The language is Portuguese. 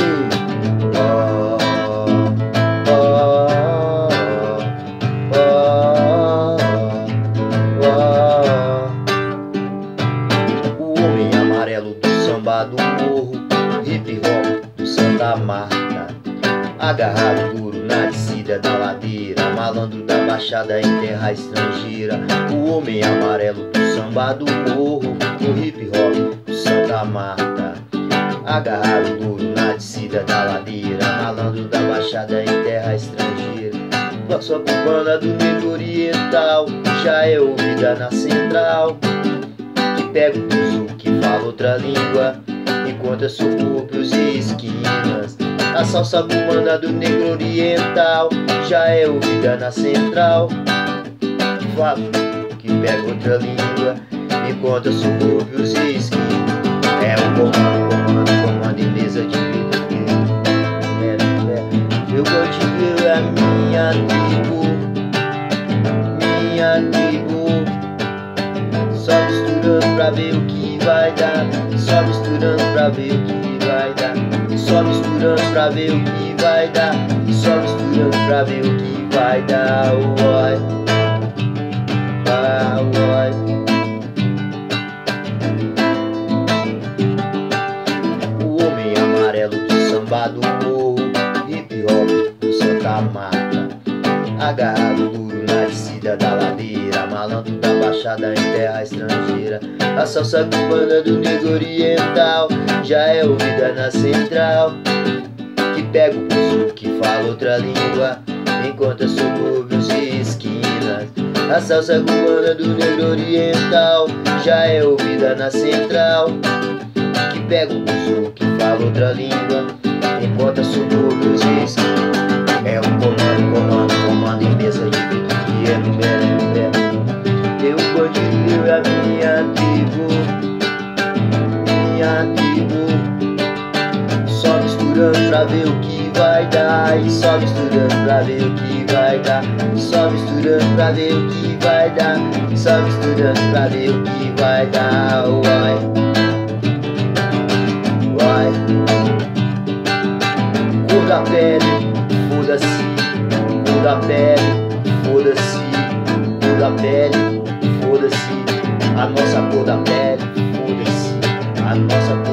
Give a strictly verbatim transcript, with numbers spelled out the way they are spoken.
Oh, oh, oh, oh. O homem amarelo do samba do morro, hip hop do Santa Marta, agarrado duro na descida da ladeira, malandro da baixada em terra estrangeira. O homem amarelo do samba do morro, no hip hop do Santa Marta, agarrado duro na descida da ladeira, malandro da baixada em terra estrangeira. Nossa cubana do negro oriental já é ouvida na central, que pega o buzu, que fala outra língua, encontra subúrbios e esquinas. A salsa cubana do negro oriental já é ouvida na central, que fala, que pega outra língua, encontra subúrbios e esquinas. É o comando, comando, comando em mesa de vida. Eu vou te ver a minha tribo, minha tribo. Só misturando pra ver o que vai dar, só misturando pra ver o que vai dar, só misturando pra ver o que vai dar, só misturando pra ver o que vai dar. Uai, uai, o homem amarelo do samba do morro, hip hop do Santa Marta, agarrado duro na descida da ladeira, malandro da baixada em terra estrangeira. A salsa cubana do negro oriental já é ouvida na central, que pega o buzu, que fala outra língua, encontra subúrbios e esquinas. A salsa cubana do negro oriental já é ouvida na central, que pega o buzu, que fala outra língua, encontra subúrbios e esquinas. É um comando, comando, comando em mesa de vida, que é numera, numera. Eu bandido é a minha tribo, minha tribo. Só misturando pra ver o que vai dar, e só misturando pra ver o que vai dar, só misturando pra ver o que vai dar, só misturando pra ver o que vai dar. Uai, uai. Cor da pele, foda-se, cor da pele, foda-se, cor da pele, foda-se, a nossa cor da pele, foda-se, a nossa